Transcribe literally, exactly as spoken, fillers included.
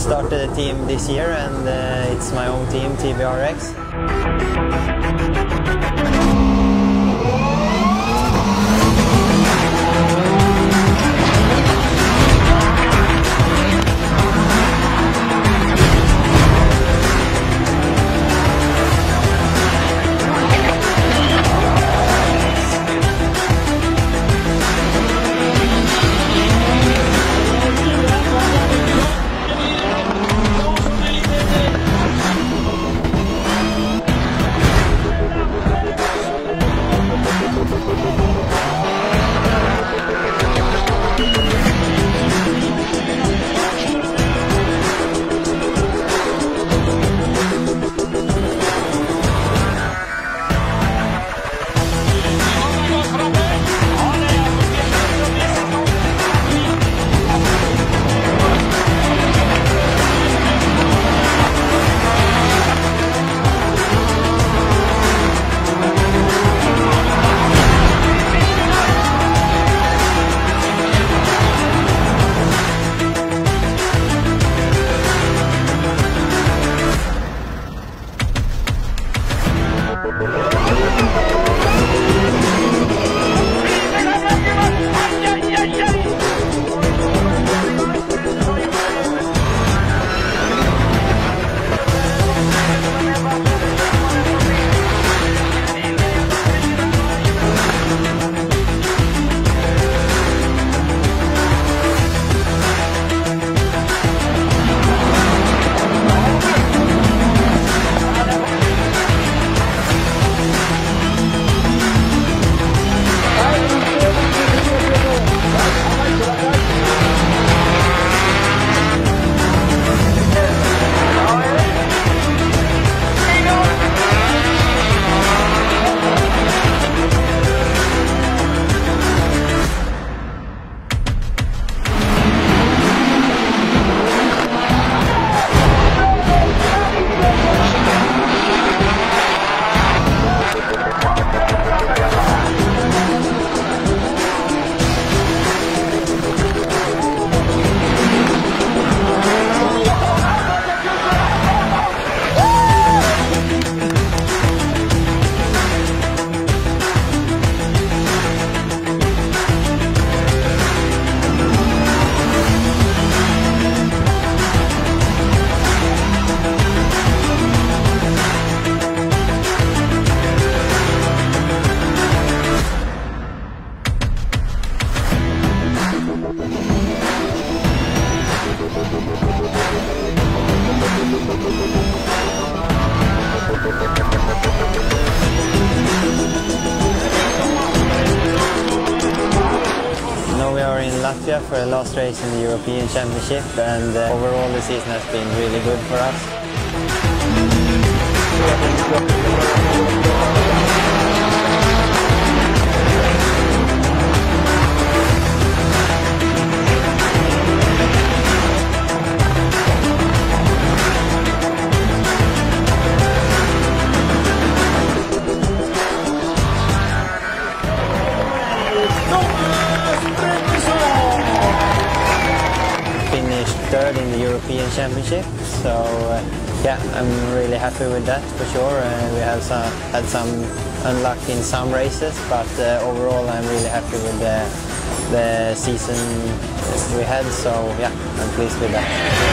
started a team this year, and uh, it's my own team, T B R X. Now we are in Latvia for the last race in the European Championship, and uh, overall the season has been really good for us. Finished third in the European Championship, so uh, yeah, I'm really happy with that for sure. Uh, we have some, had some unluck in some races, but uh, overall I'm really happy with the, the season we had, so yeah, I'm pleased with that.